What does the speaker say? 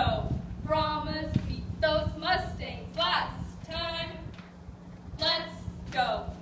go. Brahmas beat those Mustangs last time. Let's go.